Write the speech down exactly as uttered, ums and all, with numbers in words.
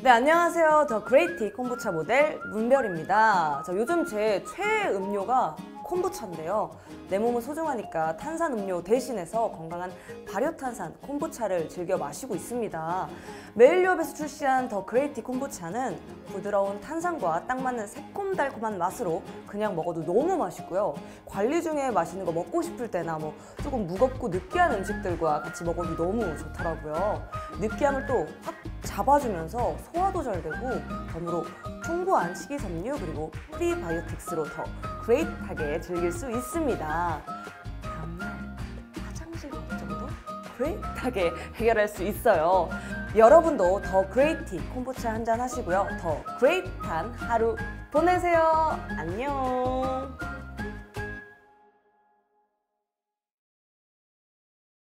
네, 안녕하세요. 더 그레이티 콤부차 모델 문별입니다. 저 요즘 제 최애 음료가 콤부차인데요. 내 몸은 소중하니까 탄산음료 대신해서 건강한 발효탄산 콤부차를 즐겨 마시고 있습니다. 메일유업에서 출시한 더 그레이티 콤부차는 부드러운 탄산과 딱 맞는 새콤달콤한 맛으로 그냥 먹어도 너무 맛있고요. 관리 중에 맛있는 거 먹고 싶을 때나 뭐 조금 무겁고 느끼한 음식들과 같이 먹어도 너무 좋더라고요. 느끼함을 또 확 잡아주면서 소화도 잘 되고 덤으로 풍부한 식이섬유 그리고 프리바이오틱스로 더 그레이트하게 즐길 수 있습니다. 다음날 화장실 걱정도 그레이트하게 해결할 수 있어요. 여러분도 더 그레이티 콤부차 한잔 하시고요. 더 그레이트한 하루 보내세요. 안녕.